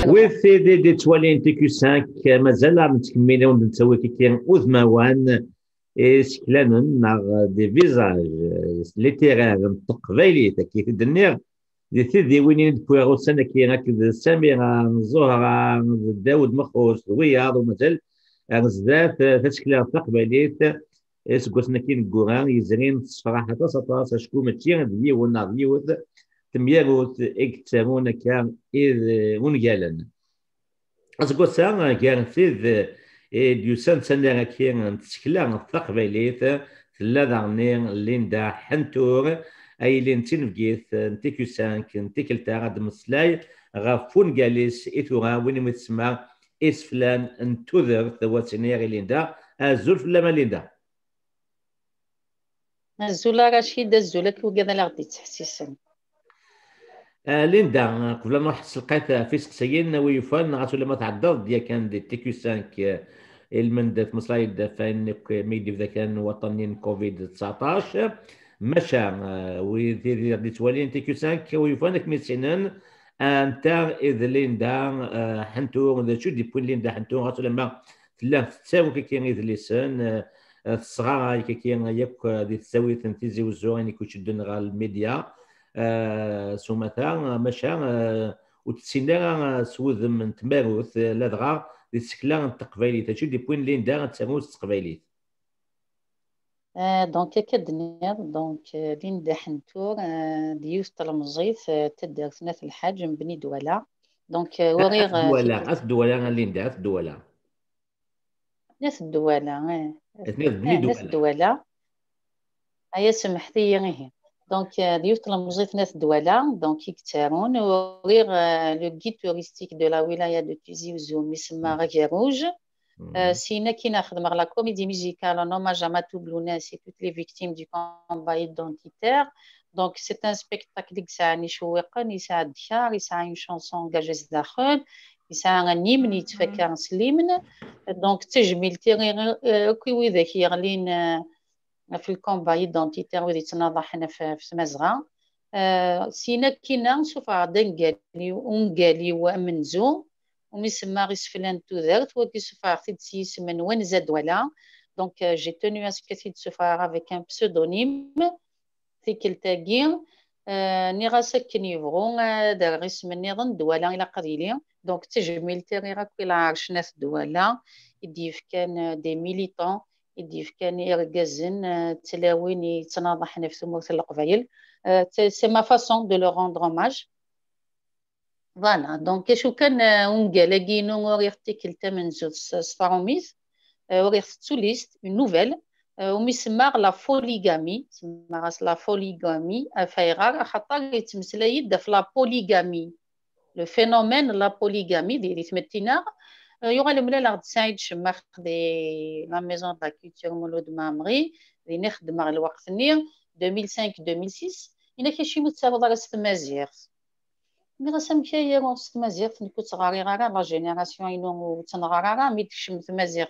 وثي دي توالين تيكو 5 مازال متكملين نتسوي كي اوذماوان سكلانن مع دي فيزاج ليتيرير تقبايلي كيف الدنيا دي ثدي وين كويرو سنه كي هكذا سميره زهره داود مخوش وياض ومازال غزات تشكيله تقبايليت اسكوسنا كي نقولها يزرين صراحه تصاص شكون ماشي دي وناضيوت تميروت اكتمون كان اذ ونقالن اسكوسا كان سيد ديوسان سنه كي تشكيله تقبايليت ثلاثه غني ليندا حنتور اي لين تنفقيت نتيكو 5 نتيكلتا غاد مسلاي غافون جاليس ايتوغا وين متسمى اسفلان انتوذر ثواتنيغ ليندا الزول فلا ما ليندا الزولا رشيد الزولك وكذا لا غادي تحسيسن ليندا قبل ما نروح سلقات في سكسيين ويفان غاتو لما تعدض ديال كان دي تيكو 5 المندف مصلاي فان ميدي ذا كان وطنيين كوفيد 19 مشى ويدير دي توالين تيكو 5 ويفانك ميسينان انت اذ ليندا حنتو ذا شو دي بوين ليندا حنتو غاتو لما تلا تساوي كي اذ ليسان الصغار كي ياك دي تساوي تنتيزي وزواني كيشدون غا الميديا سومثا مشى وتسينا سوذ من تماروث لدغا دي سكلا التقبايلي تشو دي بوين ليندا تسامو التقبايلي دونك كدنيا دونك ليندا حنتور ديوث تلمزيث تدير ثلاث الحاج من بني دوله دونك وريغ دوله دوله ليندا دوله ناس الدوله اثنين بني ناس الدوله هيا سمحتي هي دونك ديوث تلمزيث ناس دوله دونك يكتارون وريغ لو غيد توريستيك دو لا ولايه دو تيزي وزوم يسمى غاكيروج سينا كي نخدم على la comédie musicale en hommage à Matou Blounès et toutes les victimes du combat identitaire. Donc c'est un spectacle qui يساعني شويقا يساعد الديار يساعد une chanson engagée داخل يساعد un hymne يتفكر سليمن دونك تجميل تيغي كي وذاك يغلين في الكومبا ايدونتيتير وذي تناضحنا في مزغه سينا كينا نشوف دنقالي ونقالي ومنزو ومسمى غيسفلان تودرت وكي سفار تيدسي يسمن وين زاد ولا دونك جي تونو اسكو تيد سفار افيك ان بسودونيم تيكلتاكي ني غاسك نيفغو دار غيسمن نيضن دولا الى قليلي دونك تجميل تيغي راك الى عرشنا في الدوله يديف كان دي ميليتون يديف كان يرقزن تلاوين يتناضحنا في ثمور القبايل سي ما فاسون دو لو روندر اوماج فوالا دونك شو كان ونقالاكينو وريختيك التمن زوج سفاروميز وريخت سوليست اون نوفيل وميسمى لا فوليغامي سمى لا فوليغامي فايغار خاطر يتمسلاي يد في لا بوليغامي لو فينومين لا بوليغامي ديال ثمتينا يغال ملا غد سعيد شماخ دي لا ميزون دا كولتور مولود مامري اللي نخدم على الوقت ني 2005 2006 الا كاين متسابق راس مازيغ مي غاسم كاين راس مازيغ نكون صغاري غارا لا جينيراسيون ينو تنغارا مي تشم مازيغ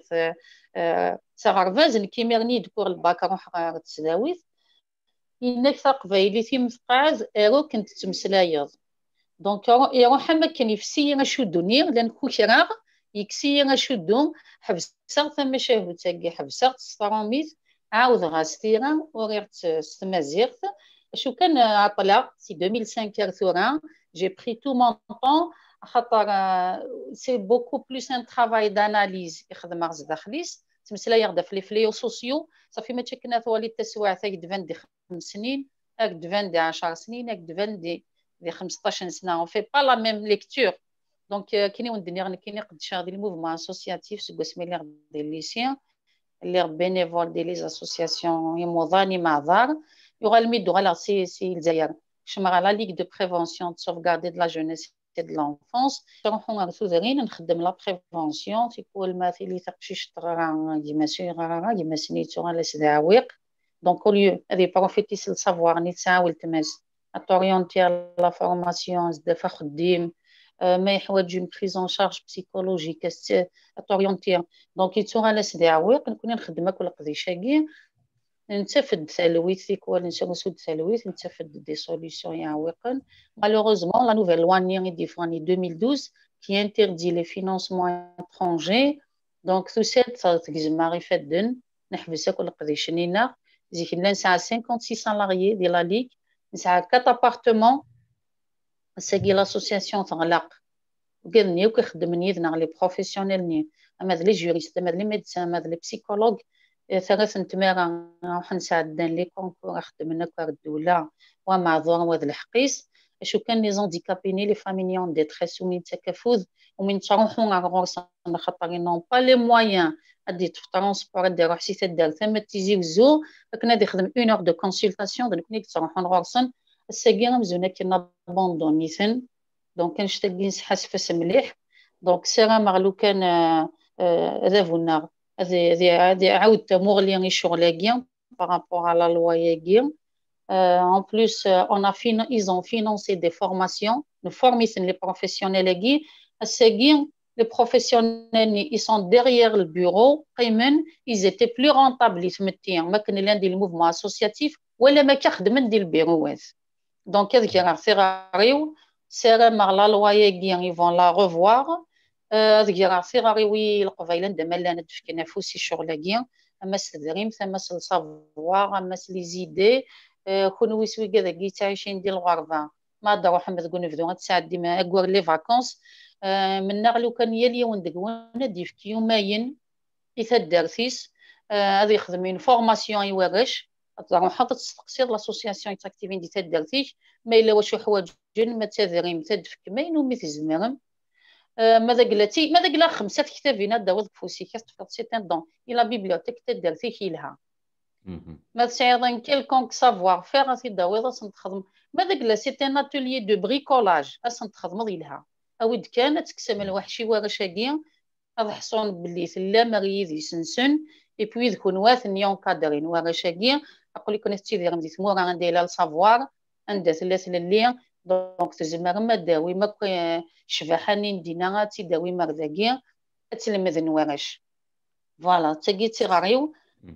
صغار كيميرني دكور الباك روح تسداويت انك ثقبايلي في مثقاز ايرو كنت تمسلايض دونك يروح ما كان يفسي نشدو نير لان كوكراغ يكسي نشدو حبسات ثم شاهو تاكي حبسات ستراميز عاود غاستيرا وريت ستمازيغت شو كان عطلا سي 2005 كارثورا j'ai pris tout mon temps خاطر c'est beaucoup plus un travail d'analyse يخدم غز داخليس تمسلا يغدا في لي فليو سوسيو صافي ما تشكنا ثوالي التسويع تاك دفان دي 5 سنين اك دفان دي 10 سنين اك دفان دي 15 سنه on fait pas la même lecture donc كاينين ندير كاينين قد شاغ دي الموفمون اسوسياتيف سكو سميلير دي ليسيان لي بينيفول دي لي اسوسياسيون يموضاني مع دار يغال ميدو غالا سي الجزائر شمع لا ليغ دو بريفونسيون دو سوفغاردي دو لا جونيس et de l'enfance نروحو غنسوزرين نخدم لا بريفونسيون تيكون مثلي تقشي شطرا كيما سيغرا كيما سنيتو على سداويق دونك او ليو هذه بروفيتيس السافوار ني تساوي التماس اتوريونتي لا فورماسيون زدفا خديم ما يحوج اون بريزون شارج بسيكولوجيك اتوريونتي دونك يتو على سداويق نكون نخدم كل قضيه نتفد ثلويث يكون نسود ثلويث نتفد دي سوليسيون يعوقن مالوغوزمون لا نوفيل لوا ني ديفاني 2012 qui interdit les financements étrangers. Donc, tout ça, c'est à 56 salariés de la Ligue, c'est à 4 appartements, c'est l'association تغلق وقال وكيخدم يدنا لي بروفيسيونيل اما لي جوريست اما لي ميدسان اما لي بسيكولوج ثلاث نتمارا راح نساعدنا لي كونكور خدمنا كار الدوله ومعذور وهذا الحقيس شو كان لي زونديكابيني لي فاميليون دي تريس ومن تكفوز ومن تروحوا على غورس خاطر نون با لي مويان ادي ترونسبور دي روح سي تدار ثم تيجي وزو كنا دي خدم 1 اور دو كونسلطاسيون دونك نيك تروحوا لغورسن الساقي مزونا كنا بوندونيثن دونك كنشتاقي نسحاس فاس مليح دونك سيرا مغلو كان هذا فونا هذه عاود مغليان يشغلاكيا بارابور على لا لوا ياكيا en plus ils ont financé des formations nous formons les professionnels les professionnels ils sont derrière le bureau ils étaient plus rentables ما كان l'un des mouvements associatifs ولا ما كخدمن ديال البيروات donc هذيك راه سيراريو سير مع لا لوا ياكيا ils vont la revoir هذيك راه سيراريوي القبيله عندما لا ندفكنا فوسي شغلاكيا اما التدريم ثم السافوار اما لي زيدي كونوا ويسوي كذا كي تعيشين ديال الغربه ما دروح ما تقول نفدو غتساعد ديما اكور لي فاكونس من نغلو كان يلي وندقونا ديف يومين يتدرسيس هذه يخدمين فورماسيون يورش تروح حاطط تستقصير لاسوسياسيون تاكتيفين دي تدرسيش ما الا واش حوايج ما تذريم تدفك ماين ومي تزمرم ماذا قلتي ماذا قلا 5 كتابين داوض فوسي كتفرط سي دون الى بيبليوتيك تدرسيش لها ما تسايضن كيلكونك سافوار فير اسي داويض اصلا تخدم ماذا قلا سي ان اتوليي دو بريكولاج اصلا تخدم لها اود كانت تكسم الوحشي ورشاقيا هذا حصون باللي لا مريض يسنسن اي بوي ذكون واثن يون كادرين ورشاقيا اقول لك نستي دير ندي ثمور عندي لا السافوار عندها ثلاث للي دونك تزمر ما داوي ما شبحانين دينا تداوي مرذاقيا تلمذ نورش فوالا تاكي تيغاريو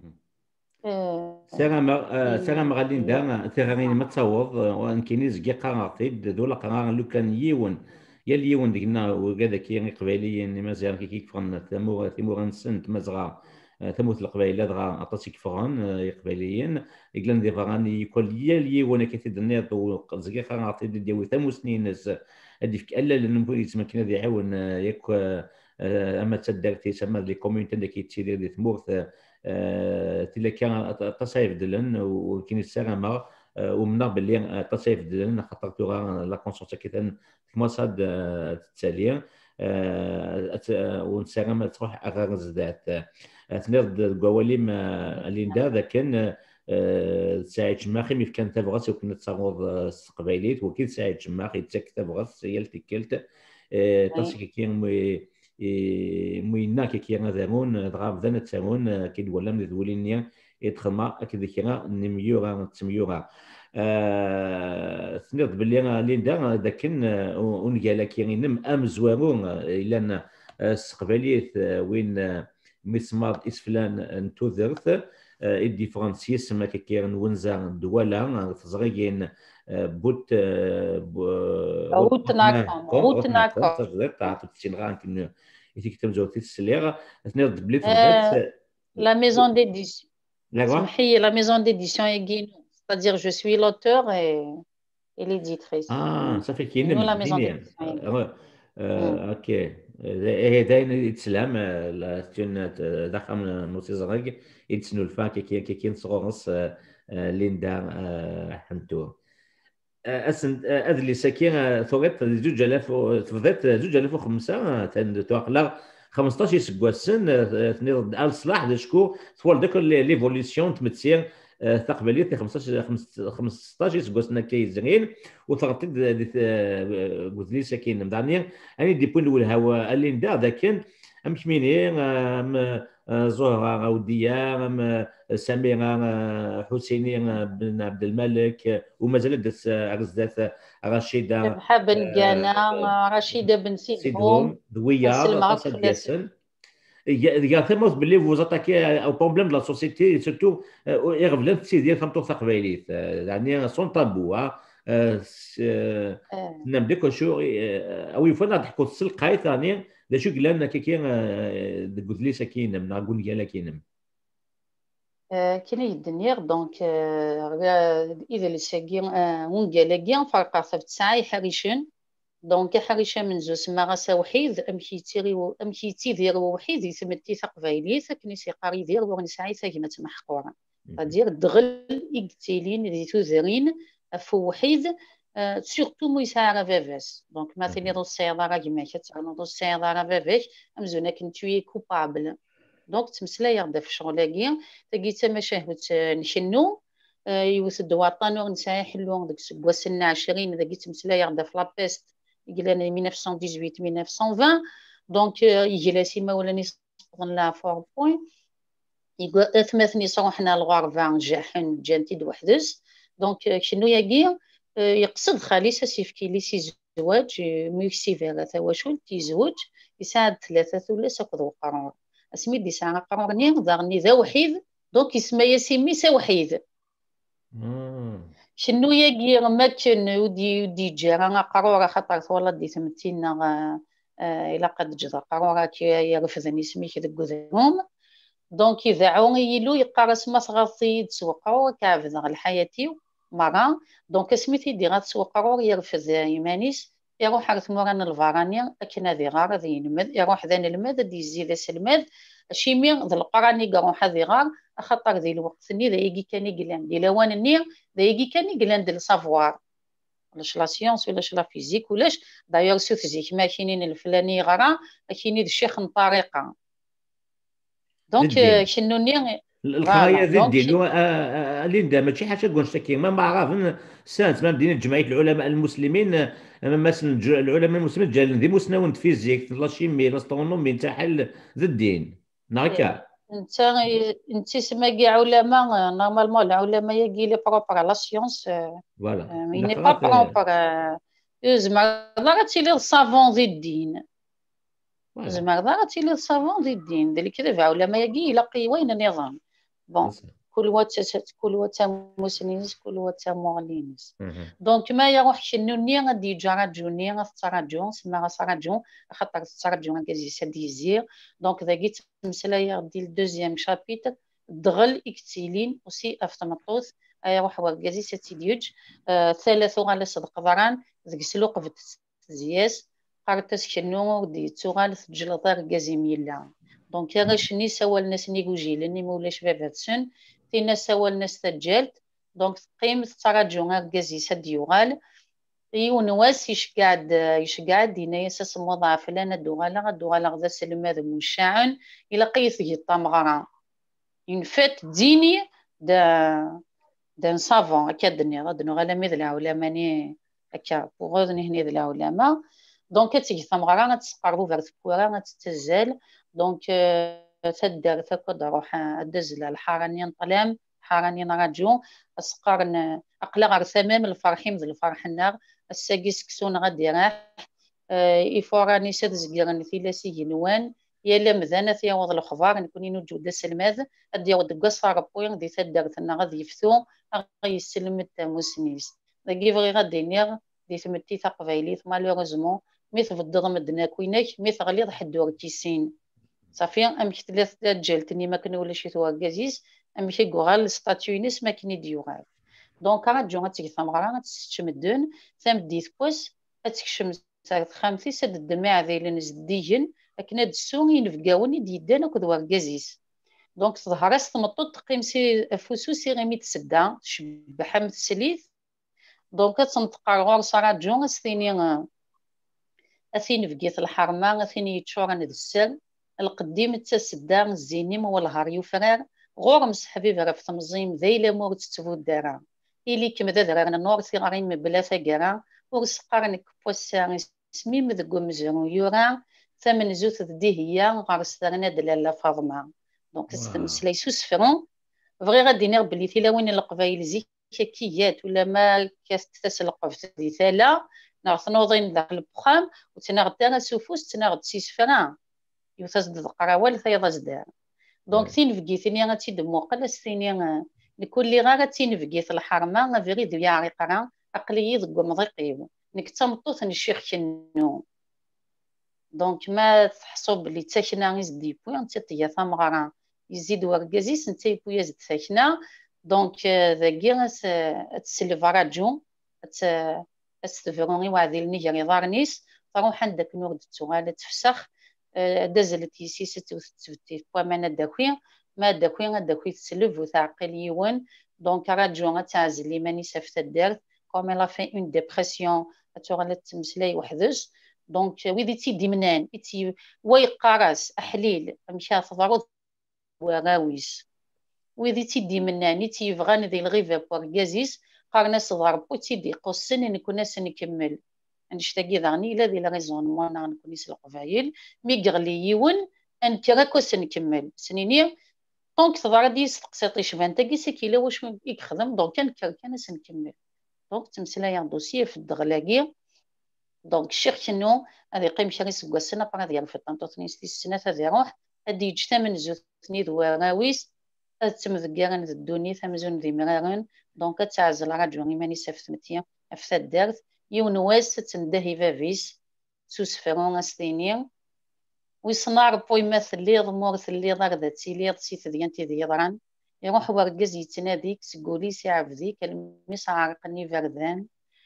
سلام غادي ندا تغني ما تصوض وان كاينين زكي قراطيد دولا قرار لو كان يون يا اليون ديالنا وكذا كاين قبايليين مازال كيكفرن ثمور نسنت مزغا ثموت القبايله دغا عطاتي كفران قبايليين يقلن دي فراني يقول يا اليون كيتدني زكي قراطيد ديال ثموسنين ناس هذيك الا لنبغي تما كاين هذا يعاون ياك اما تدارتي تما لي كوميونيتي اللي كيتسير دي ثمورث تلا كان تصايف دلن وكاين السلامه ومنا باللي تصايف دلن خاطر تورا لا كونسونس كيتن كما صاد التاليه ونسلامه تروح اغار زدات تنرد القواليم اللي ندا كان ساعه جماخي مي كان تبغى وكنا تصاوض استقباليت وكيل ساعه جماخي تبغى هي التكلت تصكي كاين موينا كي غادرون دغا بدنا تسامون كي ولا من الولينيا يتخما اكيد كينا نميورا تميورا ثنيض باللي ليندا داكن ونقال كي نم امزوارون الا استقباليت وين مسمار اسفلان نتوذرت الديفرنسيس ما كيرن ونزا دولا تزغيين بوت روتنا تقدر تعطي تسينغان كن يتكتب زوتي السليغ ثنيض بليت la maison d'édition la maison d'édition يجينو c'est-à-dire je suis l'auteur et l'éditrice ça fait كاين la maison d'édition اوكي هذا يتسلم لا دخل نوتي زرق يتسنو الفاكي كاين صغورس ليندا حنتو اسن ادلي ساكين ثورت 2005 تواقلا 15 سكواسن تنيض الصلاح شكو ثوال داك ليفوليسيون تمتسير تقبليه 15 سكواسن كيزرين وثغطيت قلت لي ساكين مدانيا اني دي بوين الاول هو اللي ندا ذاك امكميني زهره وديا سميره حسيني بن عبد الملك ومازال دات عزات رشيده بن جانا رشيده بن سيدهم دويه ياسن يا ثموت باللي فوز اتاكي او بروبليم دو لا سوسيتي سورتو يغفلت سي ديال فهمتو ثقبيليت يعني سون طابو نعم ديك شو او يفضل تحكوا السلقاي ثاني لا شو قلنا كي قلت لي سكينه من اقول يا لكن كاين الدنيا دونك اذا لساكي ونقالاكي فرقا في تسعة حريشن دونك حريشة من زوج ما غاسا وحيد امشي تيدير وحيد يتمتي تقبايلي ساكني سيقاري يدير ونسعي ثاكمة محقورة غادير دغل يقتيلين ذي توزرين فو وحيد سورتو مو يسعى فافاس دونك مثلا دو السيارة راه كيما كتعلم دو السيارة راه فافاش امزونا كنتوي كوبابل دونك تمسلا يغدا في شغلاكي تاكي تما شهوت نشنو يوث الدواطن ونسعي حلو داك سكواسنا 20 داكي تمسلا يغدا في لابيست يقلنا 1918 1920 دونك يجلسي ما ولا نيصغن لا فور بوين يقول ثمثني صروحنا الغرفة جاحن جانتي وحدس دونك شنو ياكي يقصد خالص سيفكي لي سي زواج ميكسي فيغا ثواشول تيزوج يساعد ثلاثة ولا ساكو قرار اسمي دي ساعة قرار ضغني ذا وحيد دونك يسمى يسمي سا وحيد شنو ياكي ما كان ودي جيران قرورة خاطر والله دي ثمتينا إلا قد جدا قرورة كي يرفضني سميك ذا قذرهم دونك إذا عون يلو يقارس ما صغاطي تسوقرور كعفذا الحياتي مرة دونك سميتي دي غاتسوقرور يرفض يمانيس يروح على ثموران الفارانيا أكنا ذي غار ذي نمد يروح ذا المد دي يزيد سلمد شيمي ذا القراني قروح ذي غار خاطر ذي الوقت ني ذا يجي كان يقلان دي لوان النير ذا يجي كان يقلان دي السافوار ولاش لا سيونس ولاش لا فيزيك ولاش دايوغ سو فيزيك ما كاينين الفلاني غرا كاينين الشيخ طريقه دونك شنو ني القرايه ذي الدين ليندا ماشي حاجه تقول شتكي ما عرف سانت ما بدينا جمعيه العلماء المسلمين مثلا العلماء المسلمين جالين ذي مسنون فيزيك لا شيمي لا سترونومي نتاع حل ذي الدين ناكا انت سما كاع علماء نورمالمون العلماء يجي لي بروبر لا سيونس فوالا مي با بروبر زعما راه تيلي الصافون ذي الدين زعما راه تيلي الصافون ذي الدين ديك كذا علماء يجي يلاقي وين النظام بون كل وات مسنينس كل وات مغلينس دونك ما يروح شنوني غادي يجرجوني غتراجعون سما غتراجعون خاطر تراجعون كازي ساديزير دونك ذاكي تمسلايا غادي الدوزيام شابيتر دغل اكتيلين وسي افتمطوث يروح وكازي ساتيديوج ثلاثه على صدق ضران ذاك سلوق في زياس قرطس شنو دي تغال تجلطار كازي ميلا دونك يا شني سوال ناس نيغوجي لاني مولاش باباتسن تينا سوال ناس تجالت دونك تقيم تراجعو غير كازي سد يغال يونواس يشقعد دينا يساس مضاعف لنا دوغالا غدا سلم هذا مشاعن الى قيث الطمغرا ينفات ديني دا نصافون هكا دني غادنو غالا ميد العلماء هكا بوغوذني هني العلماء دونك تيجي ثمغرا غتسقربو فيغ ثكورا غتتزال دونك تدار تاكد روح دز الحراني نطلام حراني نراجو اسقرن اقلا غير ثمام الفرحيم ذي الفرح النار الساقيس كسون غادي راح يفوراني ساد زكيرن ثلاثي ينوان يلا مذانا ثيوض الخضار نكوني نوجد السلماذ ادي يود قصر بوين دي تدار ثنا غادي يفتو غادي يسلم التاموسنيس داكي فغي غادي نير دي ثمتي تقبايلي مالوغوزمون مثل الضغم دنا كويناك مثل غليظ حدور كيسين صافي امشي ثلاث جالتني ما كان ولا شي ثوا كازيس امشي غوغال ستاتيونيس ما كني ديوغال دونك راجو غاتيك ثمغرا غتشمدون ثمديت كوس غتكشم خامتي سد الدماع ذيلن زديجن لكن هاد السوغي نفقاوني ديدان كذوا كازيس دونك تظهر استمطط تقيم سي فوسو سي غيمي تسدا تشبح متسليث دونك تنطقر غور صراجو غستيني اثين فقيت الحرمه اثين يتشورن ذا السر القديم تسدا الزينيم والهار يفرار غور مسحبي فرا في تمزيم ذيلا مور تتفو الدارا إلي كما ذا ذرا نور ثيغارين مبلا ثقرا ورسقارن كبوسا اسمي مذقو مزرو يورا ثمن زوث ذدي هي غارستارنا دلالا فاطمه دونك استمسلاي سوسفرون فغي غادي نير بلي تيلاوين القبايل زي كيات ولا ما كتسلق في ذي ثالا ناغ نوضين داخل البخام وتناغد سوفوس تناغد سيسفران يوثاز القراوال ثيضا زدار دونك تينفقي ثاني غاتي دموقل ثاني لكل غا تينفقي الحرمه فيغي ديال عريقرا أقلي ذك مضيقيو نك تمطوث نشيخ كنو دونك ما تحسب اللي تاكنا يزدي بوين تيطيا ثمغرا يزيد ورقازيس نتا يبويا زد تاكنا دونك ذاكي تسلفراجو استفروني وعدي النيجر ضارنيس تروح عندك نور دتوغالة تفسخ دازلت يسيست وتتفتي وما داكوي ما داكوي تسلف وتعقل يوان دونك راجو غتعزل ماني سافت الدار كوم لا في اون ديبرسيون تغلط تمسلاي وحدش دونك ويدي تيدي منان تي ويقارس احليل مشى تضرب وراويس ويدي تيدي منان تيفغان ذي الغيفه بورغازيس قارناس ضرب وتيدي قصن نكون نكمل نشتاقي ذاني لا ذي لاريزون وانا نكون يسلق فايل مي غلي يون ان كراكوس نكمل سنيني دونك تضردي تقسيطي شفان تاكي سكيلا واش يخدم دونك كان نكمل دونك تمسلايا دوسيه في الدغلاكي دونك الشيخ كنو هذه قيم شريس قوسنا بقى ديال في الطنطوطني السنه هذه روح هذه يجتمن زوثني دواراويس تمذكرن الدوني ثمزون ذي مرارن دونك تعزل راجو ماني سافت متيا افتا دارت يونواس تندهي فافيس سوسفرون استينير ويصنع ربو يمثل ليض مورث الليض ردتي ليض سيت ديانتي ذيضران يروح ورقز يتناديك سقولي سيعفذيك المس عرقني فردان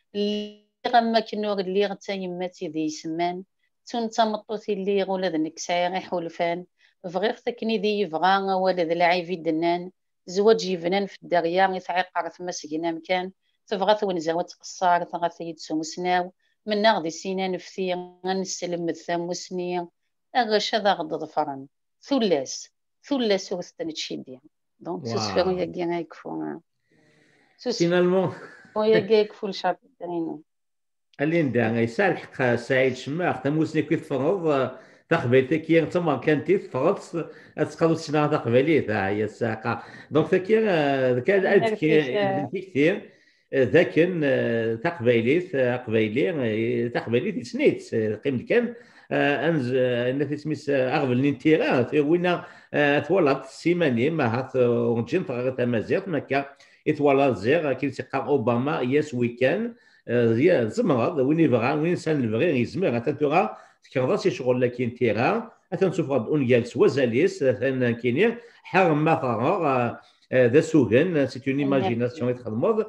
غما كنور اللي غتايماتي ذي سمان تون تمطوثي اللي غولا ذنك سايغي حولفان فغير تكني ذي يفغا ولا ذي العيفي دنان زواج يفنان في الدريا يثعيق عرف مسكنا مكان تبغى ثون زوات قصار تغاث يدسو مسناو من نغذي سينان فثي غنسلم الثام وسنية أغش هذا غض ظفران ثلاث ورثتن تشيديا دونك سوسفيرو ياكي غايكفو فينالمون وياكي يكفو لشعب الدرينو الليندا غيسالحق سعيد شماخ تموسني كي تفرض تقبيلتك كي تما كانتي تفرض تقدر تسمع تقبيليت هي الساقه دونك كي كان عندك كثير ذاكن تقبيليت سنيت قيمت كان انز الناس سميت اغبل نينتيرا وين تولات سيماني ما هات ونجين طغات مازيغ مكا اتوالات زيغ كي تلقى اوباما ياس ويكان زي زمرض وين يبغى وين سان البغي يزمر تنتوغا تكرضا سي شغل لكن تيرا تنسوفرد اونيالس وزاليس كاينين حرم ما فرغ ذا سوغن سي اون ايماجيناسيون يتخدموض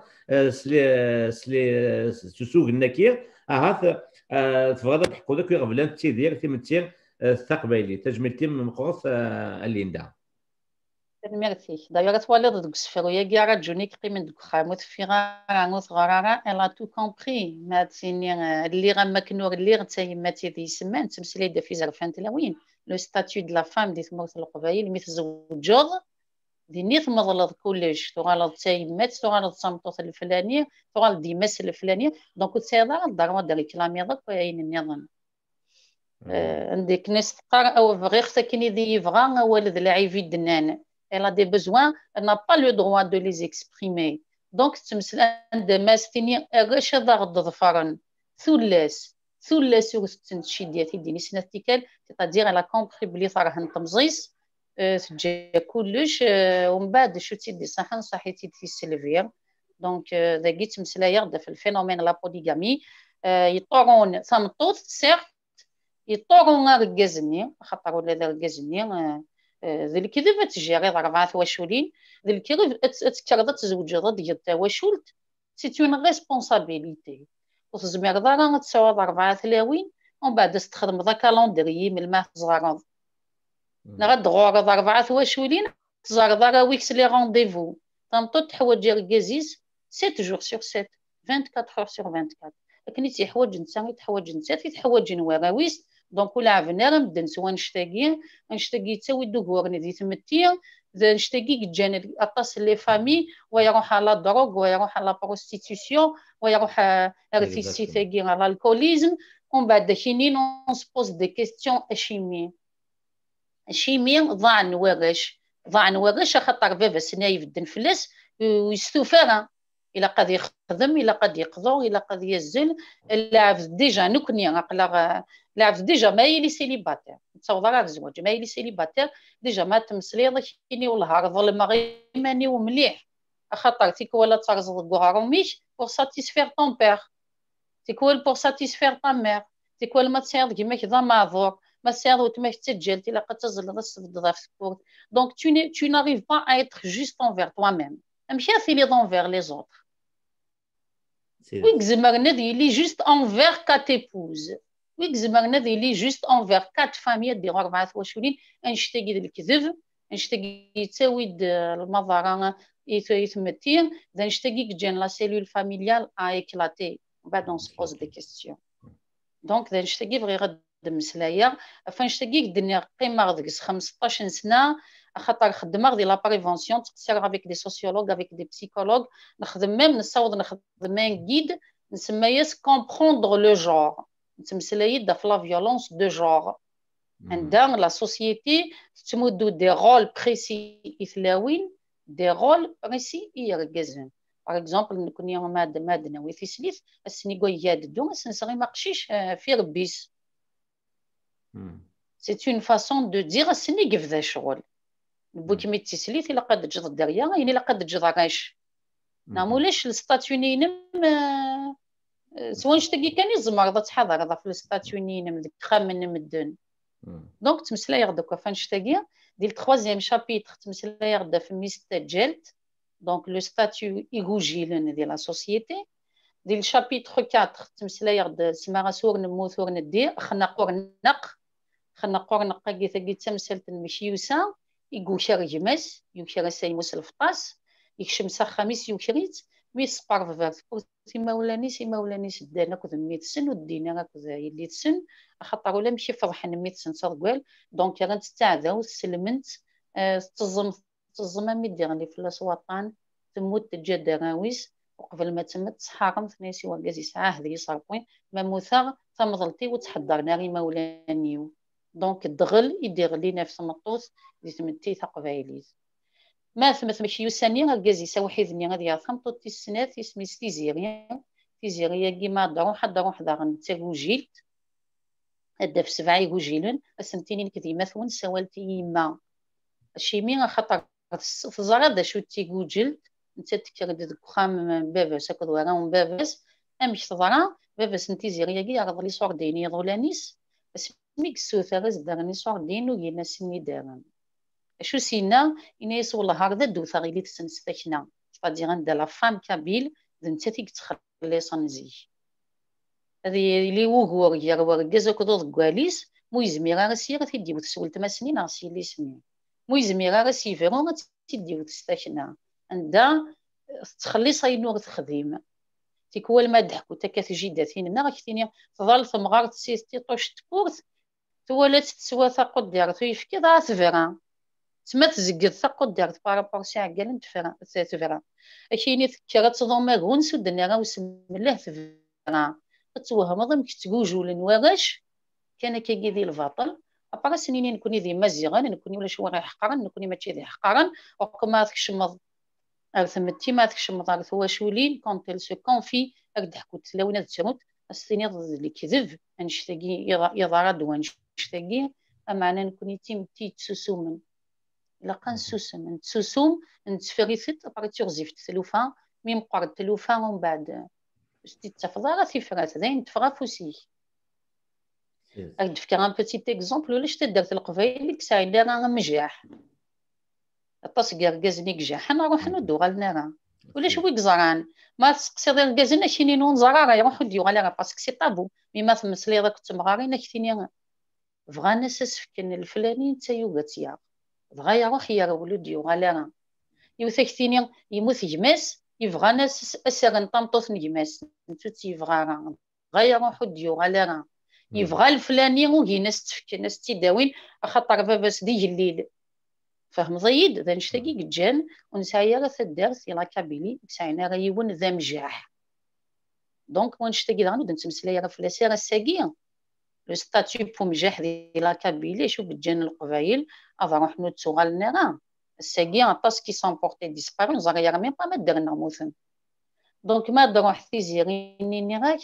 سلي سوغن نكير هاث تفرض تحكوا ذاك قبل تيدير تيمتير الثقبيلي تجملتي من مقرص الليندا ميرسي دايوغ توالد دوك سفيرويا كاع راجوني كيمن دوك خاموت فيغا غانوت غرارا الا تو كومبري ما تسيني اللي غما كنور اللي غتايماتي ذي سمان تمسلي دا في زرفان تلاوين لو ستاتيو دو لا فام دي تموت القبايل مي تزوجوض دي نيت مضلض كلش تغالض تايمات تغالض صمطوط الفلانيه تغالض ديماس الفلانيه دونك تسيضا الضرورة دا ريكلامي ضك وين النظام عندك ناس تقرا او فغير ساكني ذي يبغى والد العيفي دنان elle a des besoins, elle n'a pas le droit de les exprimer. Donc, عندما ستيني غاش ضغط ظفرا ثلاث ورثتنشيديات ديني سنتيكال c'est-à-dire elle a compris بلي صراحه نطمزيس تجي كلش ومن بعد شو تيدي صحيتي في السلفير دونك ذاكي تمسلايا غدا في الفينومين لا بوليغامي يطورون ثمطوط سير يطورون ركازني خاطر ولا ركازني ذي الكذب تجيري 4 واشولين ذي الكذب تكرض تزوج ديال تواشولت سي اون ريسبونسابيلتي وتزمير دارا تساوض 4 تلاوين ومن بعد تستخدم ذا كالوندري من الماء زغرض نغد غورض 4 واشولين تزار ويكس لي رونديفو تنطط تحوج ركازيز 7 جور سور 7 24 اور سور 24 لكن تيحوج نتا تحوج نواراويس دونك كل عفنا مدن سوا نشتاقي تسوي دوغور ندي تمتيا نشتاقي جانا اطاس لي فامي ويروح على دروغ ويروح على بروستيتيسيون ويروح ارتيسي ثاقي على الكوليزم ومن بعد كاينين اون سبوز دي كيستيون اشيمي ضاع نواغش خاطر بابا سنايف الدن فلس ويستوفر إلا قد يخدم إلا قد يقضو إلا قد يزل اللاعب ديجا نكني عقلا لاعب ديجا ما يلي سيليباتير تصور راه الزواج ما يلي سيليباتير ديجا ما تمسلي كيني والله ظلم غيماني ومليح خاطر تيكولا ترزق غروميش pour satisfaire ton père تيكول pour satisfaire ta mère تيكول ما تصير كيما كذا معذور ما تصير وتماك تسجل تلاقى تزل الصدر في الكور donc tu n'arrives pas à être juste envers toi-même ماشي اللي envers les autres ويك زمرنا اللي juste envers quatre épouses ويك زمرنا اللي juste envers quatre familles ديال 24 انشتاقي الكذب انشتاقي يتساوي المظاهرة يتمتين انشتاقي جان لا سيلول فاميليال ا éclaté بعد on se pose des questions donc انشتاقي بغي غد مسلايا فنشتاقي الدنيا قيمه غدك 15 سنه خاطر خدمه غدي لا بريفونسيون تقصير افيك دي سوسيولوج افيك دي بسيكولوج نخدم ميم نصاوب نخدم غيد نسميها كومبروندر لو جور نتمسلاي دا في لا فيولونس دو جور عندها لا سوسيتي تمدو دي رول بريسي يثلاوين دي رول بريسي يركزون باغ اكزومبل نكون يوم مادنا ويثي سليث السني كو ياددو السنسغي ما قشيش في ربيس سي اون فاسون دو دير السني كيف ذا شغل بو كيما تسليث الا قد تجد الدريا يعني الا قد تجد غاش نامولاش الستاتيونين سواء شتاقي كان يزمر ذا تحضر ذا في الستاتيونين ذاك خامن مدن دونك تمسلا يغدك فنشتاقي ديال 3 شابيتر تمسلا يغدا في ميستا جلت دونك لو ستاتيو ايغوجيلن ديال لا سوسيتي ديال شابيتر 4 تمسلا يغدا سما سور نموثور ندير خنق كي تمسلت المشيوسا يقوشر جمس يوشر سيموس الفطاس يكشم سا خميس يوشريت ميس بارفيرت سي مولانيس دانا كذ 100 سن ودينا كذ يلي سن خاطر ولا مشي فرحان 100 سن صدقال دونك غنتستعذاو سلمنت تزم ميدير لي في الوطن تموت تجد راويس وقبل ما تمت حرم ثنيسي وكازي ساعه هذه صاربوين ما موثا تمضلتي وتحضرنا غي مولانيو دونك دغل يدير لي نفس المطوس اللي تمتي تقبايليز ما ثمث ماشي يساني غازي سوحيدني غادي يثمطو السنات اسمي تيزيريا كيما روح داغن تاغوجيل هدا في 7 يوجيلن اسنتيني كديما ثون سوالتي يما الشيمي خاطر في الزرا دا شو تيغوجل انت تكرد دك خام باباس هكا ورا باباس امش تضرا باباس انتي زيريا كي يعرض لي صور ديني ضولانيس اسمي كسوثا غاز داغني صور دينو ينا سني دارن شو سينا إناس والله هكذا دوثا غيلي تسنستكنا فادي غندا لا فام كابيل انت تيك تخلي صنزي هذه اللي وغور يا وركاز كدو كواليس مو يزميرا سيغ تيدي وتسولت ما سنين راسي اللي سمي مو يزميرا راسي فيرون تيدي وتستكنا عندها تخلي صاينور تخديم تيكوال ما ضحكو تكات جيداتين نا كثيني تظل ثمغار تسيستي طوش تبورت تولات تسوا ثقود ديرتو يفكي ضاع تفرا تما تزقد ثقود ديرت بارابور ساعه كاع تفرا اكيني تكرا تضوما غون سودنا راه وسم الله تفرا توهم ضم كتجوجول نواغاش كان كيدي الباطل ابارا سنين نكون ذي مزيغان نكون ولا شو راه حقران نكون ماشي ذي حقران وكما تكشمض ثمتي ما تكشمض راه هو شولين كونت سو كونفي اكدحكو تلاونا تموت السنين اللي كذب انشتاقي يضرد وانشتاقي امانا نكون تي تسوسومن الا كان سوسم نتسوسوم نتفريثت ابارا تغزيفت ثلوفا ميم قرد ثلوفا ومن بعد تفضل ثفرات ذين تفغافوسي أجد فكرة ان بوتيت اكزومبل ولا شتا درت القبايل كسايدا راه مجاح التصقير كازني كجاح انا نروح ندو غالنا راه ولا شوي كزران ما تسقسي ديال كازنا شيني نون زراره يروحوا ديو غالا باسكو سي طابو مما تمسلي داك التمغارين كثيني بغا ناس سفكن الفلاني نتا يوغاتيا بغا يروح يرولو ديو غالا راه يوث كثيني يموت جماس يبغى ناس اسر نطمطوث نجماس نتو تيبغى راه غايا روحو ديو غالا راه يبغى الفلاني وهي ناس تفك ناس تيداوين خاطر باباس دي جليل فهم ضيد ذا نشتاقي جان ونسايا راه تدارت لا كابيلي ساينا راه يون ذا مجاح دونك ونشتاقي غنو نتمسلايا راه فلاسي راه ساقيه لو ستاتيو بو مجاح ديال لا كابيلي شوف جان القبايل افا روح نوتو غالنا راه الساقي عطاس كي سون بورتي ديسبارون زغيا راه ميم با ما درنا موثن دونك ما دروح تيزيريني نيراك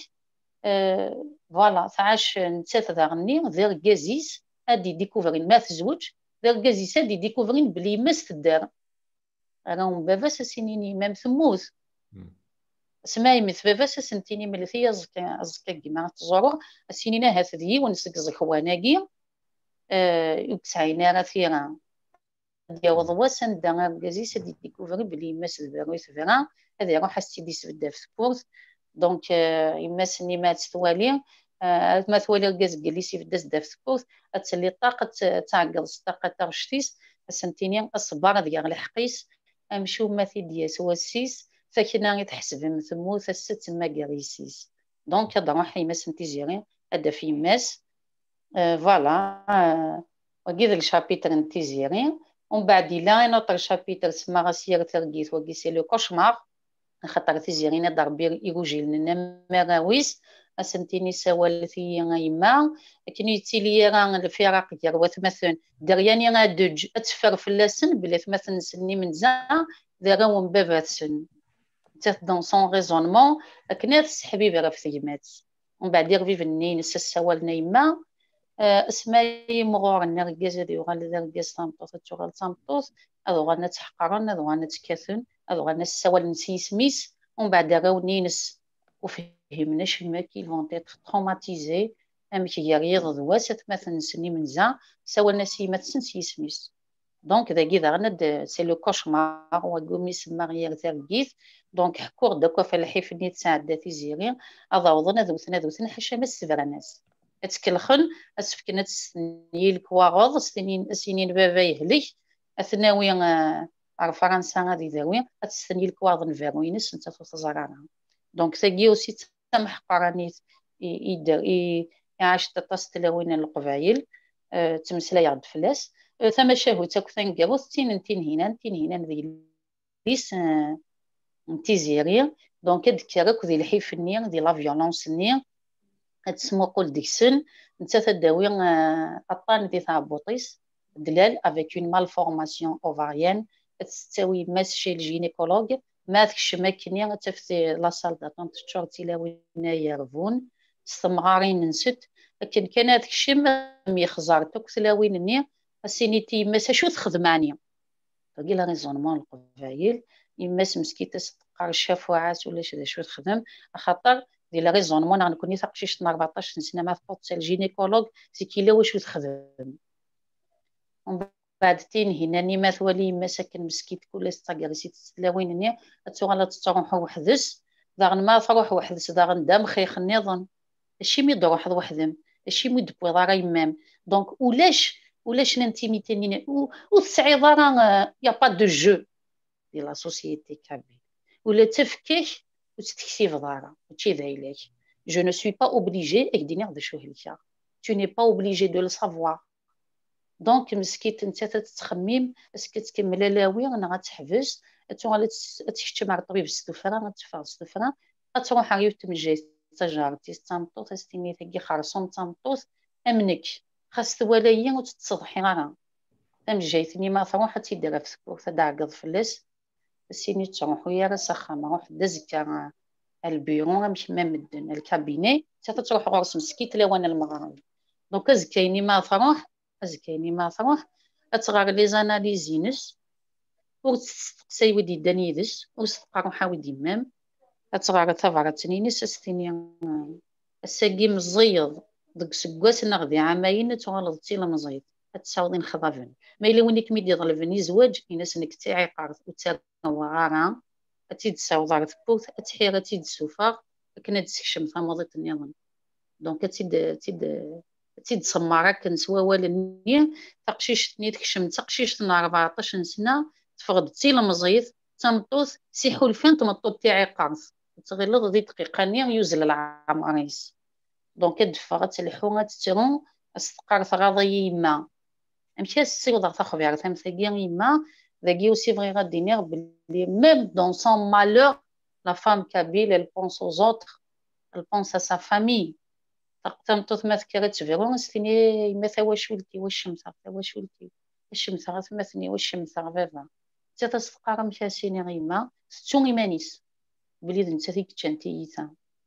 فوالا تعاش نتات ذاغني ذير كازيس هادي ديكوفرين ما تزوج ذير كازيس هادي ديكوفرين بلي ما تدار راهم بابا سنيني مام ثموت سماي مث بابا سنتيني ملثي أزكا كيما تزورو السنين هاثدي ونسك زخواناكي يكسعينا راه ثيرا ديال واسن دا كازي سدي ديكوفري بلي ماس البيرو يثبرا هذا يروح السيدي سبدا في سبورت دونك يماس ني مات توالي ما توالي الكاز جليسي في الداس دا في سبورت تسلي طاقه تعقل الطاقه تاع شتيس سنتيني الصبار ديال الحقيس امشيو ماثي ديال سواسيس فكنا يتحسب من ثموث الست ما كاريسيس دونك هذا راح يماس نتيجيري هذا في يماس فوالا وكيد الشابيتر نتيجيري ومن بعد إلا نوطر شابيتر سما غاسير ترقيت وكي سي لو كوشمار خاطر تيزيرينا ضربي يروجي لنا مراويس اسنتيني سوالتي يما لكن يتيلي راه الفراق ديال مثلا درياني راه دوج اتفر في اللسن بلي مثلا سني من زا دارا من بابا سن تات دون سون ريزونمون كنا تسحبي راه في يمات ومن بعد يرفي فنين السوالنا يما اسماي مغور نرجز ديال الرجز صامطوس تشغل صامطوس هذو غانا تحقرن هذو غانا تكاثن هذو غانا السوال نسي سميس ومن بعد راوني نس وفهمناش ما كي فون تيتر تروماتيزي ام كي يريض دواسات مثلا سني من زا سوال نسي ما تنسي سميس دونك داكي غانا سي لو كوشمار وقومي سما غير ترقيت دونك حكور داكو في الحيف ني تساعد تيزيري هذا وضنا ذوثنا حاشا ما السفراناس تكلخن اسفكنا تسني الكواغوض سنين بابا يهلك اثناوي فرنسا غادي داوي تسني الكواغوض نفيروينس انت تزرعها دونك تاكي اوسي تسمح قرانيت يدير يعاش تستلاوين القبايل تمسلا يعد فلاس ثم شاهو تاكو ثنقاوث تين هنا ذي ليس نتيزيري دونك دكرك ذي الحيف النير ذي لا فيولونس النير تسمو قول ديكسن نتا تداوي أطان دي ثابوطيس دلال افيك اون مالفورماسيون اوفاريان تستوي ماس شي الجينيكولوج ما تكش ماكني تفتي لا سال داتون تشور تيلاوينا يرفون استمغارين نسد لكن كانت كشم يخزر توك تلاوين ني السينيتي ما شو تخدماني تلقي لا ريزونمون القبايل يماس مسكيته تقار الشافوعات ولا شو تخدم خاطر دي لا ريزونمون انا كوني تقشيش 14 سنه ما تقوت الجينيكولوج سي كي لا واش تخدم ومن بعد تين هنا ني ما ثوالي ما ساكن مسكيت كل استاغريسي تسلاوين ني تسوغلا تروح وحدس داغن ما تروح وحدس داغن دام خيخ النظام الشي مي دور واحد وحدم الشي مي دبوي راه يمام دونك ولاش الانتيميتي ني وتسعي راه يا با دو جو دي لا سوسيتي كابي ولا تفكيك وتكتي في دارا هادشي ذايلك جو نو سوي با اوبليجي اكديني غدا شو هلكا tu n'es pas obligé de le savoir دونك مسكيت انت تتخمم اسكو تكمل لاوي انا غتحبس تغالي تكتب مع الطبيب السفره غتفا السفره غتروح غير تمجي تجارتي تنطو تستني تاكي خرصوم تنطو امنك خاص ولايا وتتصدحي راه تمجيتني ما تروح تيدير في سكور تدعقض فلاس السيني تروح ويا راه سخامه روح دزكا البيرون مش مدن الكابيني تروح غرس مسكيت لوان المغرب دونك ازكايني ما تروح تغار لي زاناليزينس وتسقسي ودي دانيدس وتقرا حاول مام تغار ثفرتنينس استني الساقي مزيض دك سكواس نغدي عامين تغلطتي المزيض تساوضين خضافن ما الا وينك ميدي ظلفني زواج الناس انك تاعي قارث وتغارا تيد ساوضار تبوث تحيره تيد سوفا كنا تسكشم ثمضت النظام دونك تيد سمارك كنسوا والني تقشيش ني تكشم تقشيش 14 سنه تفقدتي المزيض تمطوث سيحول الفين تمطوط تاعي قارث تغلظ ذي دقيقه ني يوزل العمريس دونك دفغت الحومه تترون استقرت غاضي يما ماشي السيوضه تاخذ على فهم ثقي يما ذاكي وسي فغي غادي نير بلي ميم دون سون مالور لا فام كابيل elle pense aux autres elle pense à sa famille تقتمطت ما ذكرت فيرون ستيني ما واش ولتي واش شمسه واش ولتي الشمسه غتمثني واش شمسه بابا حتى تستقر مشاسيني غيما ستو ايمانيس بلي انت فيك تشانتيتا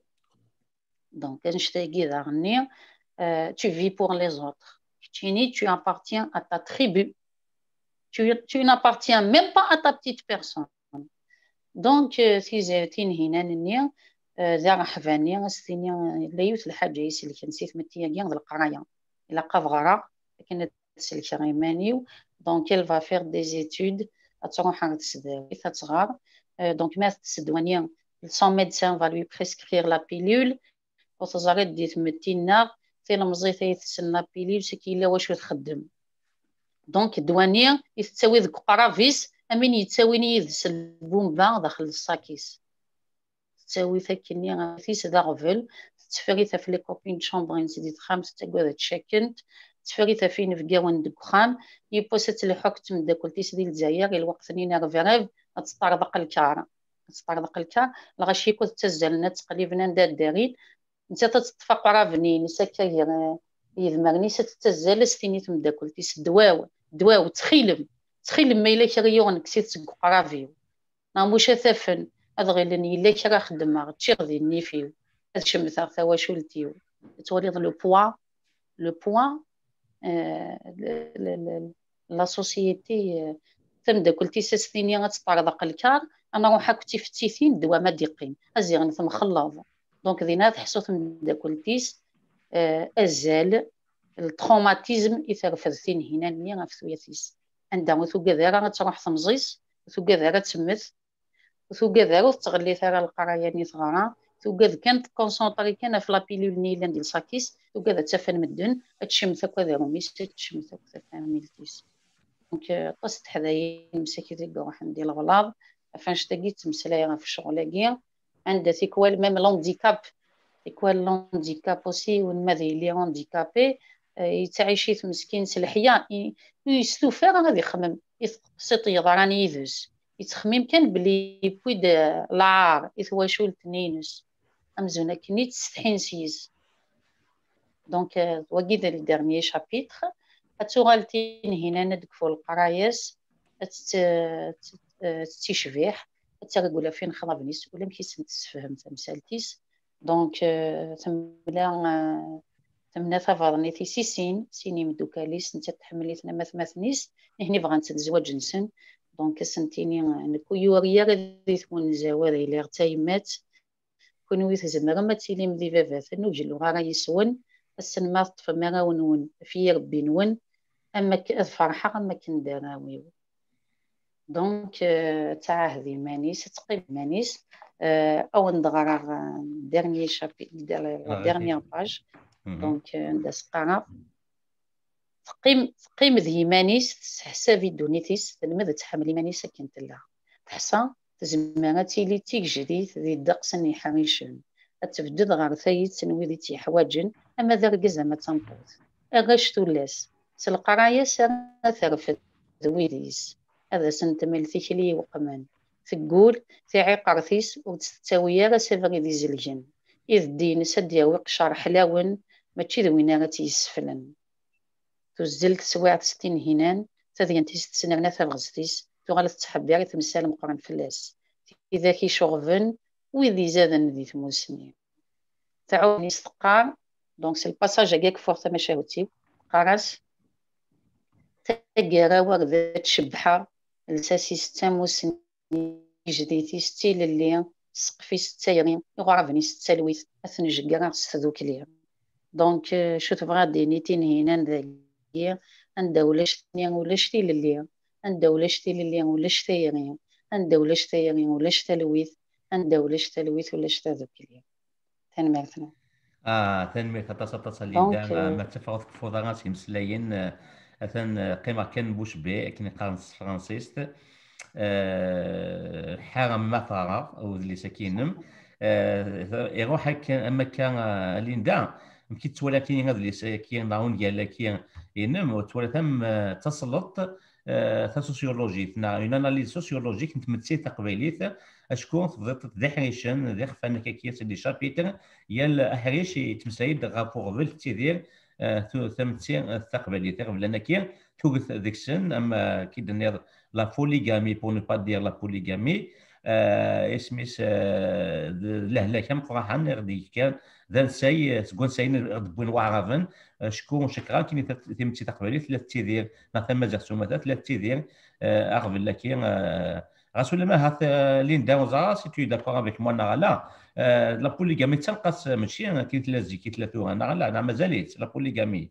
دونك نشتاقي داغني tu vis pour les autres tu appartiens à ta tribu tu n'appartiens même pas à ta petite personne. Donc تيزاتين هنا نني ذا رحباني غستيني لا يوث الحاجة يسلك نسيت متيا كيان القراية إلا قفغرة لكن تسلك غيمانيو. دونك elle va faire des études تروح عند تسداوي تصغر. دونك ما تسدوانيا son médecin va lui prescrire la pilule وتزاري دي تمتينا في المزيت يتسنى بيليل سكي لا واش تخدم. دونك الدوانية يتساوي ذك قرافيس امين يتساويني يدس البومبا داخل الساكيس تساوي ثاكني غافيس ذا غفل تفريثا في لي كوبين شامبرين سيدي خامس تقعد تشكنت تفريثا فين في كاون دكخام يبوست الحكت من داكلتي سيدي الجزائر الوقت نينا غفيريف تطردق الكار تطردق الكار لغاشي كنت تزلنا تقريبا دارين انت تتفق رافني نسكا يذمرني ستتزال ستيني تمداكلتي دواو تخيلم ما إلا كريون كسيت قرافيو ناموش ثفن أدغيلن إلا كرا خدمة تشغذي النيفيو أتشمثا ثواشولتيو توليض لو بوا لا سوسيتي تمداكلتي سستيني غتطردق الكار أنا روحا كنتي فتيثين دوا ما ديقين أزيغن ثم خلاض. دونك ذينا تحسو تمداكلتيس أزال التروماتيزم يثرفذتين هنا ني غفثوياتيس عندها ثوكاذا تروح تمزيس ثوكاذا تسمث ثوكاذا تغلي ثرا القرايه ني صغارا ثوكاذ كانت كونسونطري كان في لابيلول نيلان ديال ساكيس ثوكاذا تفن مدن تشمث كذا روميس تشمث كذا ميلتيس. دونك قصت حدايا مساكي روح عندي الغلاظ فاش تاقيت مسلايه في الشغل عندها تيكوال ميم لونديكاب يكوال لونديكاب اوسي ونماذي لي هونديكابي يتعيشي مسكين سلحيه يستوفر غادي يخمم يسيط يضراني يدوز يتخمم كان بلي بويد لعار يثواشول تنينس امزونا كني تستحين سيز. دونك وكيدا لي ديرنيي شابيتر اتوغالتين هنا ندكفو القرايس تيشبيح تاقولا فين خرابنيس ولا مكيس نتسفهم تمسالتيس. دونك تمنا ثافرني في سيني مدوكاليس نتا تحمليتنا مثنيس هني بغا نتزوج نسن. دونك سنتيني نكو يوريا غادي تكون زواري اللي غتايمات كونوي تزمر ما تيلي مدي فافات نوجلو غا يسون السن ما طف ما غاونون في ربي نون اما الفرحه ما كنداراويو. دونك تعاهدي مانيس تقيب مانيس او ندغرا ديرني شابي ديرني باج. دونك نداس قرا تقيم ذي مانيس حسابي دونيتيس الماذا تحملي مانيس كنت لها تحصى تزمانه تيلي تيك جديد ذي الدقسني حريشن تبدد غير ثايت تنويذي تي حواجن اما ذا ركز ما تنبوذ اغاش تولاس سالقرايه ثرفت ذويديس هذا سنتمل ثيكلي وقمان تقول ثيعي قرثيس وتستاوي راه سافغي ذي زلجن إذ الدين سديا وقشار حلاون ماشي ذوينا غتيسفلن تزلت سواع 60 هنان تذين تسنرنا ثغزتيس تغالت تحبير تمثال مقرن فلاس إذا كي شغفن وذي زادن ذي ثموسني تعاوني استقار. دونك سي الباساج هكاك فورتا مشاوتي قراس تاقرا وغدا تشبحا لساسي 6 موسني جديتي ستيل اللي سقفي 6 يغين يغرفني 6 لويث اثن جكا ستذوك ليا. دونك شو تبغى دينيتين هنا ذاكيا عندها ولاش ثاني ولاش تي لليا عندها ولاش تي لليا ولاش ثاني عندها ولاش ثاني ولاش تلويث عندها ولاش تلويث ولاش تذوك ليا تنمرتنا تنمية تصل لدام ما تفاوت فوضانات مسلاين أثن قيمة كان بوش بي كني قارن فرانسيست حرم ما فراغ أو اللي سكينم يروح أما كان ليندا مكي تولى كاين هذا اللي سكين داون ديال كاين ينم وتولى ثم تسلط سوسيولوجي ثنا اون اناليز سوسيولوجيك نتمثل تقبيليت اشكون تبدا تدحريشن ديال فانا كيس دي شابيتر يال احريش يتمسايد غابور فيل تيدير تمثيل التقبيليت قبل انا كاين توغث ديك السن اما كي دنيا لا بوليغامي بور نو با دير لا بوليغامي اسميس لهلا كم قراحا غادي كان ذا نساي تقول ساين غدبون وعرفن شكون شكرا كاين تيمتي تقبلي ثلاث تيدير مثلا زعما ثلاث تيدير اغفل لكن غاسول ما هات ليندا وزارا سي تو داكور افيك مو انا لا لا بوليغامي تنقص ماشي كي ثلاث كي ثلاثه انا لا مازاليت لا بوليغامي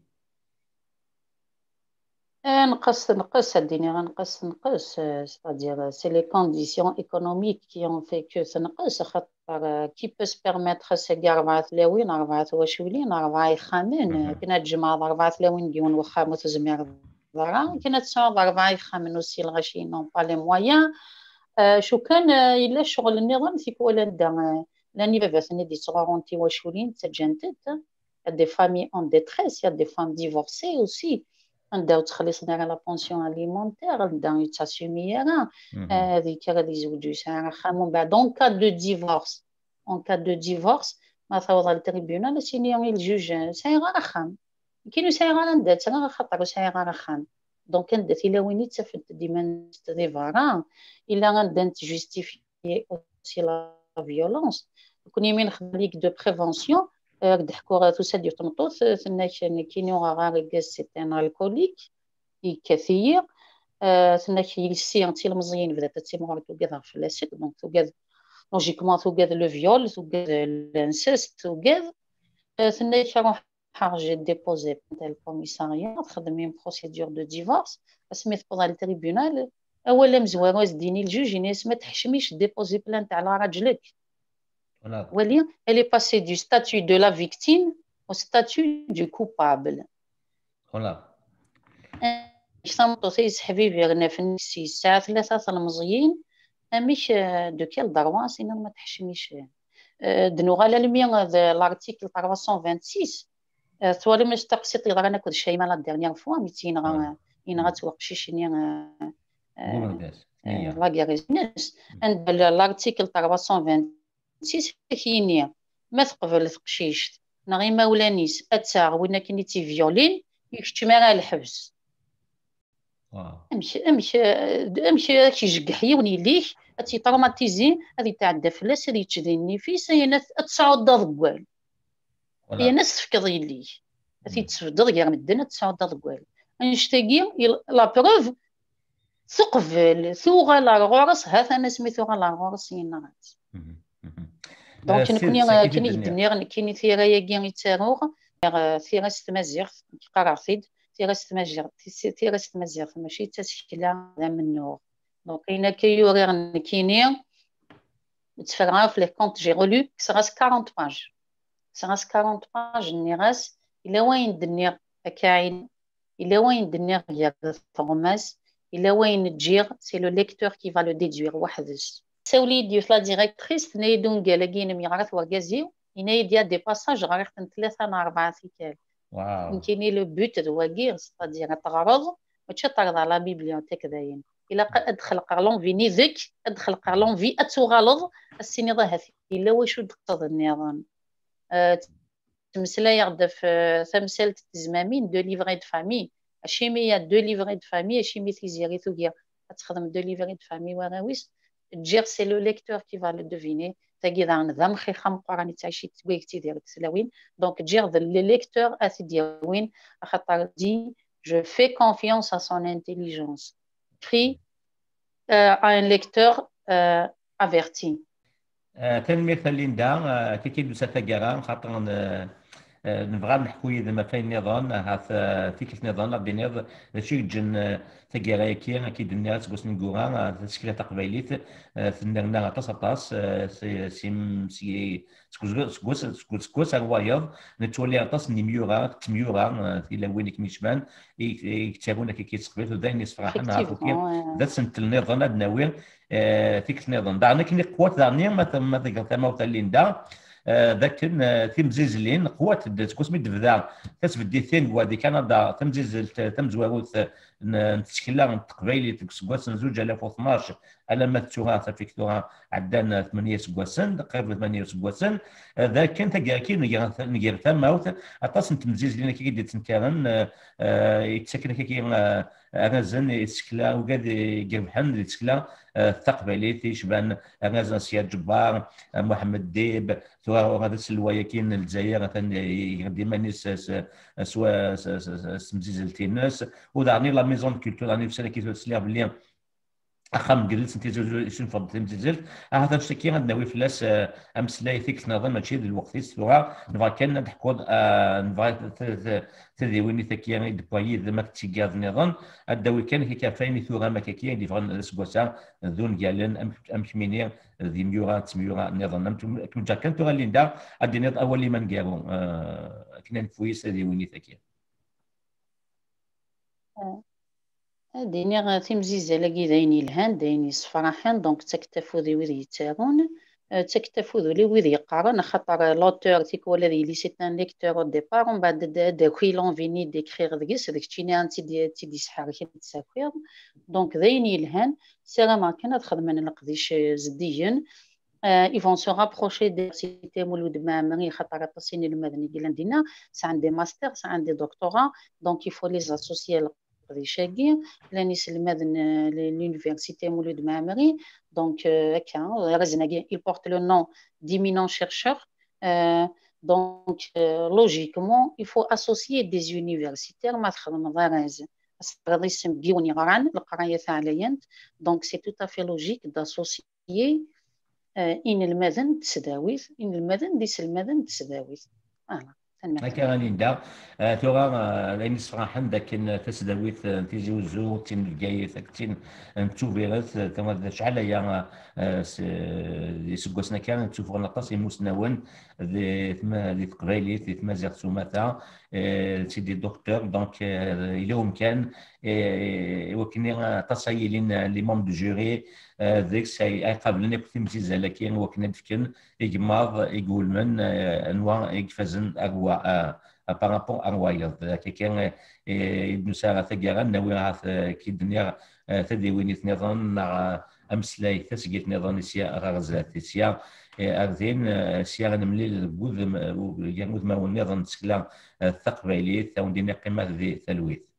نقص الدنيا غنقص c'est-à-dire c'est les conditions économiques qui ont fait que تنقص خاطر qui peut se permettre سي 4000 24 4 يخامن كنا تجمع 4000 ديون واخا متزمير ضرا كنا 9 يخامن aussi الغاشي نون با لي مويان شو كان الا شغل النظام تيكو ولا ندا لاني بابا دي تصغرونتي واشولين تجنتت des familles en détresse il y a des femmes divorcées aussi عندها تخلصنا على بونسيون اليمونتير عندها يتاسومي هذيك غادي يزوجوا ساعه خامون بعد اون كا دو ديفورس ما ثوض التريبيونال سينيون الجوج سايغه رخام كاينو سايغه عندها ترى خاطر سايغه رخام دونك عندها الا وين تفد ديما ديفارا الا غندا جوستيفي اوسي لا فيولونس كوني من خليك دو بريفونسيون ضحكوا توسا ديال طنطوط ثنا كاينو غاريكاس سي ان الكوليك كثير ثنا كيلسي انتي المزيين بدات تيمغ توكاد في لاسيك دونك توكاد لوجيكمون توكاد لو فيول توكاد الانسيست توكاد ثنا كيروح حاجه ديبوزي تاع الكوميساريا تخدمين بروسيدور دو ديفورس سميت بوضع التريبيونال اولا مزواروز ديني الجوج ناس ما تحشميش ديبوزي بلانت على راجلك elle est passée du statut de la victime au statut du coupable. Voilà. شنطو يسحبي فيغنا في نفسي الساعة 3 المزيين مش دو كيل دروا سينو ما تحشميش دنو على المية لارتيكل 326 ثوالي مش تقسيط يضرا ناكل شي مالا ديرنيير فوا ميتين غا توقشي شني لا غيريزنس عند لارتيكل 326 كاينيا ما تقبل تقشيش نغي مولانيس اتاغ وين كاين تي فيولين يكتم على الحبس امشي كيجكح يوني ليك تي تروماتيزي هذه تعدى فلاس هذه تشديني في سينا تصعد ضغوال هي ناس تفكضي ليك هذه تفضل غير مدنا تصعد ضغوال نشتاقي لا بروف تقبل ثوغا لا غورس هذا انا سميتو لا غورس ينغات دونك كاين ثيرايا كاين يتاروغ ثيراست مزيغ قراصيد ثيراست مزيغ ماشي تسكيله منو دونك كاين كيورير كاينين تفرعوا في لي كونت جي رولو سراس 40 باج نيراس الا وين دنيا كاين الا وين دنيا يا ثوماس الا وين تجير سي لو ليكتور كي فا لو ديدوير وحدس سولي ديوث لا ديريكتريس نايدون قالكين ميغارث وغازيو ينايديا دي باساج غارث 3 4 سيكال واو كايني لو بوت دو غير ستادير تغرض ماشي تغرض على بيبليوتيك داين الا ادخل قرلون في نيزك ادخل قرلون في اتغلظ السيني ظهر الا واش دقت النظام تمسلا يغد في تمثال التزمامين دو ليفري دو فامي اشيميه دو ليفري دو فامي اشيمي تيزيري توغيا تخدم دو ليفري دو فامي وراويس تجير سي لو ليكتور كي فا لو دوفيني تاكي ذا نظام خيخام قراني تعيشي تويكتي ديال تسلاوين دونك تجير لو ليكتور اثي ديالوين خاطر دي je fais confiance à son intelligence écrit à un lecteur averti تنمير ليندا كي كيدوز تاكارا خاطر نبغى نحكوا زعما فين النظام هاث فيك النظام بينيض شي جن تاكارا كي اكيد الناس بوس نقولها تشكيله تقبيليت ثنرنا تصاطاس سيم سي سكوس الوايض نتولي عطاس نيميورا تميورا الى وينك ميشمان يكتبون كي كيتقبل ذا الناس فرحنا عرفتوا ذات سنت النظام النووي فيك النظام دعنا كاين قوات دعني ما تما ليندا ذاك تمزيزلين قوات تكوسمي دفدا تسبدي ثين وهذه كندا تمزيز تمزواروث نتشكلا تقبيلي تكسكواس زوج 2012 على ما تسوها فيكتورا عدان 8 سكواسن قريب 8 سكواسن ذاك كان تاكي نغير ثماوث اطاس تمزيز لنا كي ديت نكارن يتسكن كي رازن يتسكلا وكاد يربحن يتسكلا الثقبلي يشبان غازان سياد جبار محمد ديب ثوا غادا سلوايا كاين الجزائر ديما نيس سوا سمزيزلتي الناس ودارني لا ميزون كولتور راني في سنه كيتسليها بلي اخا جلست انت شنو فضلت تمتزلت هذا الشيء غناوي فلاس امسلاي فيك نظام ماشي الوقت سوا نبغى كان نضحكوا نبغى تديويني ثكيا دبوي ما تيغاز نظام الدوي كان كي كافيني ثورا ما كاين اللي فغن سكوسا ذون قالن ام كميني ذي ميورا تميورا نظام كم جا كنت غالين اديني اول اللي ما نقارو كنا نفويس تديويني ثكيا ديني تيمزيزة لاكي دايني الهان دايني صفراحان دونك تكتفو ذي وذ يتارون تكتفو ذي وذ يقارن خاطر لوتور تيكولا ذي لي سيت ان ليكتور او ديبار ومن بعد داكوي لونفيني ديكريغ ذكيس هذاك تشيني انتي تيدي سحار كي تسافر دونك دايني الهان سيرا ما كانت خدمنا القديش زديا ils vont se rapprocher des universités مولود معمري خاطر التصيني المدني ديال عندنا سا عندي ماستر سا عندي دكتوراه دونك يفو لي اسوسيي شاكي لانيس المدن l'université مولود معمري دونك هكا رزناكي il porte le nom d'éminent chercheur donc logiquement il faut associer des universitaires ما تخدم ضراز غادي يسم ديوني غران القرايه تاع ليانت دونك سي تو افي لوجيك داسوسيي إن المدن تسداويت إن المدن ديس المدن تسداويت هكا غادي نبدا ثورا لاني صراحه داك تسداويت تيجي وزو تين الكايت تين نتوفيرات كما شحال هي سكوسنا كان نشوفوا نقص مسنون ذي قبايلي ذي تمازيغ سوماتا سيدي دكتور دونك اليوم كان وكنا تصايلين لي مون دو جوري ذيك ساي قبلنا كنت مزيزه لكن وكنا دفكن يقماض يقول من انواع يقفزن اقوى بارابور انوايض كان ابن ساره ثقيران ناوي كي الدنيا تديويني نظام امسلاي تسقيت نظام سيا غزات سيا اغذين سيا غنملي الجوذ ما النظام تسكلا الثقبيلي ثاون دينا قيمه ذي ثلويث